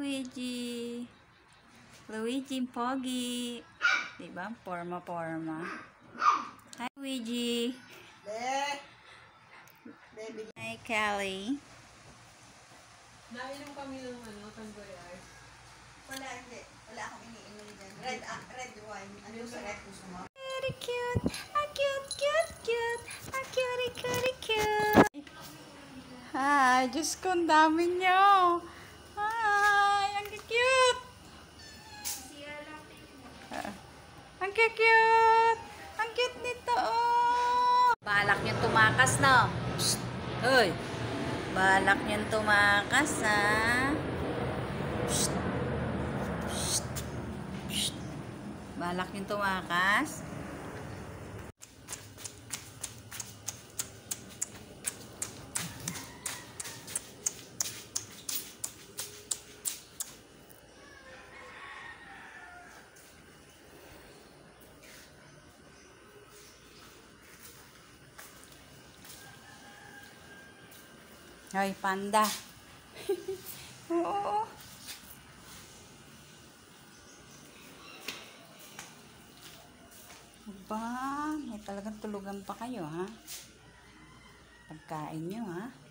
Luigi. Luigi Pogi. Diba? Porma. Hi, Luigi. Hi, Callie. Nainom kami ng tangoyar. Wala, hindi. Wala akong iniinom dyan. Red wine. Ano sa red gusto mo? Very cute. Cute. Cute. Hi, Diyos ko, ang dami nyo. Hi, ang cute. Ang cute. Ang cute nito, oh. Balak nyo tumakas, no? Psst. Hoy. Balak nyo tumakas, ha? Psst. Balak nyo tumakas. Hoy, panda. Oo. Aba, may talagang tulugan pa kayo, ha? Pagkain nyo, ha?